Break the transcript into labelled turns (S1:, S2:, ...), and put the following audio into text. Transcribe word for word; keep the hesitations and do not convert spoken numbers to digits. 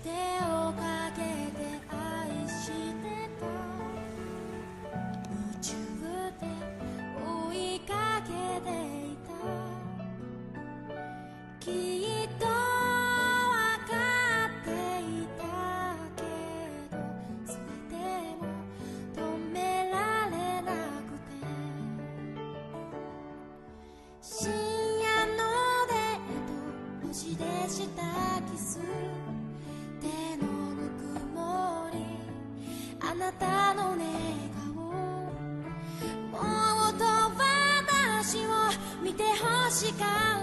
S1: 手をかけて愛してた夢中で追いかけていたきっと分かっていたけどそれでも止められなくて深夜のデート星でしたキス手のぬくもりあなたの寝顔もっと私を見てほしかった